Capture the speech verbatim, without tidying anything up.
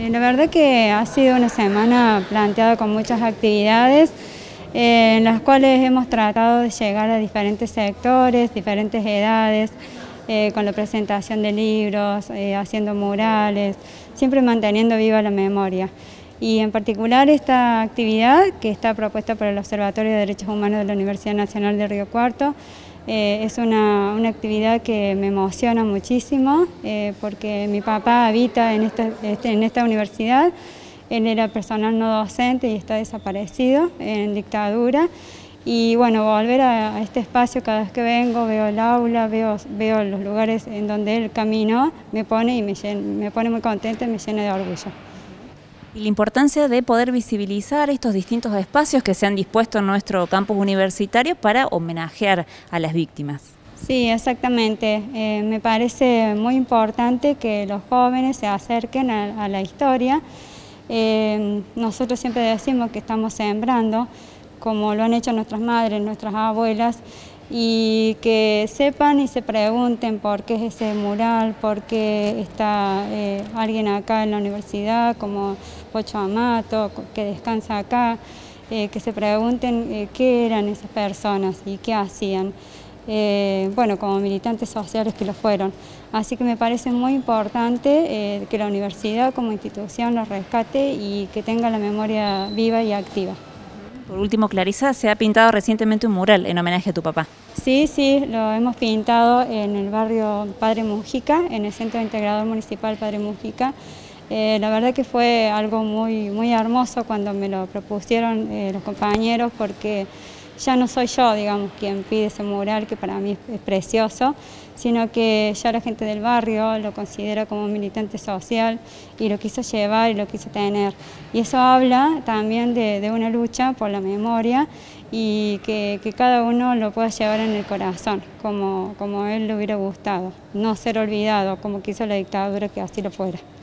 Eh, la verdad que ha sido una semana planteada con muchas actividades, eh, en las cuales hemos tratado de llegar a diferentes sectores, diferentes edades, eh, con la presentación de libros, eh, haciendo murales, siempre manteniendo viva la memoria. Y en particular esta actividad, que está propuesta por el Observatorio de Derechos Humanos de la Universidad Nacional de Río Cuarto, eh, es una, una actividad que me emociona muchísimo, eh, porque mi papá habita en esta, este, en esta universidad. Él era personal no docente y está desaparecido en dictadura. Y bueno, volver a, a este espacio cada vez que vengo, veo el aula, veo, veo los lugares en donde él caminó, me pone y me, llena, me pone muy contenta y me llena de orgullo. Y la importancia de poder visibilizar estos distintos espacios que se han dispuesto en nuestro campus universitario para homenajear a las víctimas. Sí, exactamente. Eh, me parece muy importante que los jóvenes se acerquen a, a la historia. Eh, nosotros siempre decimos que estamos sembrando, como lo han hecho nuestras madres, nuestras abuelas, y que sepan y se pregunten por qué es ese mural, por qué está eh, alguien acá en la universidad como Pocho Amato, que descansa acá, eh, que se pregunten eh, qué eran esas personas y qué hacían, eh, bueno, como militantes sociales que lo fueron. Así que me parece muy importante eh, que la universidad como institución los rescate y que tenga la memoria viva y activa. Por último, Clarisa, se ha pintado recientemente un mural en homenaje a tu papá. Sí, sí, lo hemos pintado en el barrio Padre Mujica, en el Centro Integrador Municipal Padre Mujica. Eh, la verdad que fue algo muy, muy hermoso cuando me lo propusieron eh, los compañeros, porque ya no soy yo, digamos, quien pide ese mural, que para mí es, es precioso, sino que ya la gente del barrio lo considera como un militante social y lo quiso llevar y lo quiso tener. Y eso habla también de, de una lucha por la memoria y que, que cada uno lo pueda llevar en el corazón, como, como a él le hubiera gustado, no ser olvidado, como quiso la dictadura que así lo fuera.